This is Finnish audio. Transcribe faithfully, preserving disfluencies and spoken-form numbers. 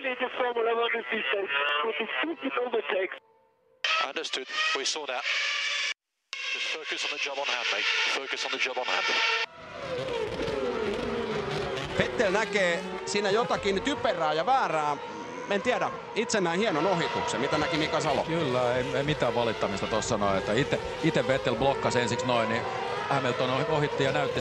really the Formula One system with the stupid overtakes. Understood. We saw that. Just focus on the job on hand, mate. Focus on the job on hand. Vettel näkee siinä jotakin typerää ja väärää. En tiedä. Itse näin hienon ohituksen. Mitä näki Mika Salo? Kyllä, ei, ei mitään valittamista tuossa noin. Itse Vettel blokkasi ensiksi noin, niin Hamilton ohitti ja näytti